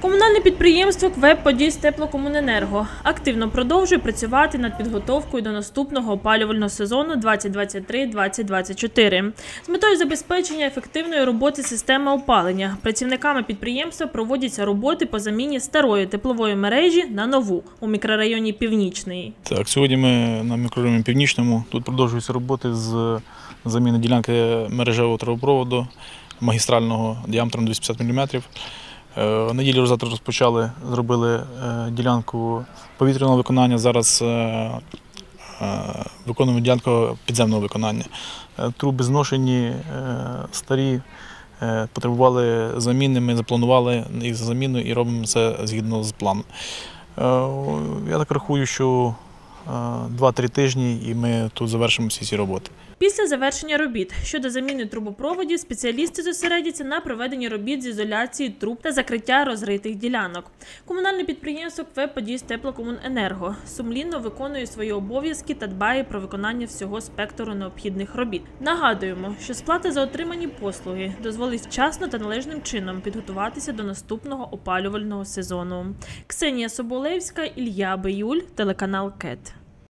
Комунальне підприємство КВЕП «Подільськ Теплокомуненерго» активно продовжує працювати над підготовкою до наступного опалювального сезону 2023-2024. З метою забезпечення ефективної роботи системи опалення працівниками підприємства проводяться роботи по заміні старої теплової мережі на нову у мікрорайоні Північний. Так, сьогодні ми на мікрорайоні Північному. Тут продовжуються роботи з заміни ділянки мережевого трубопроводу магістрального діаметром 250 мм. Неділю завтра розпочали, зробили ділянку повітряного виконання, зараз виконуємо ділянку підземного виконання. Труби зношені, старі, потребували заміни, ми запланували їх за заміну і робимо це згідно з планом. Я так рахую, що 2-3 тижні і ми тут завершимо всі ці роботи. Після завершення робіт щодо заміни трубопроводів спеціалісти зосередяться на проведенні робіт з ізоляції труб та закриття розритих ділянок. Комунальне підприємство КВЕП «Подільськ Теплокомуненерго» сумлінно виконує свої обов'язки та дбає про виконання всього спектру необхідних робіт. Нагадуємо, що сплата за отримані послуги дозволить вчасно та належним чином підготуватися до наступного опалювального сезону. Ксенія Соболевська, Ілля Биюль, телеканал КЕТ.